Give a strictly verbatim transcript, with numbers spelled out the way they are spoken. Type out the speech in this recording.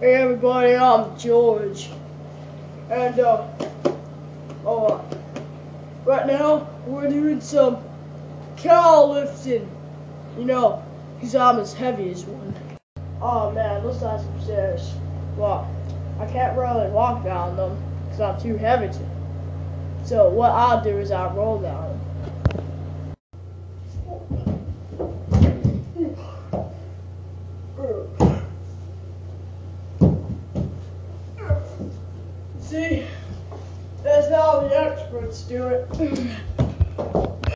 Hey everybody, I'm George, and uh, oh, uh, right now we're doing some cow lifting, you know, because I'm as heavy as one. Oh man, let's add some stairs. Well, I can't really walk down them because I'm too heavy to. So what I'll do is I'll roll down them. See, that's how the experts do it.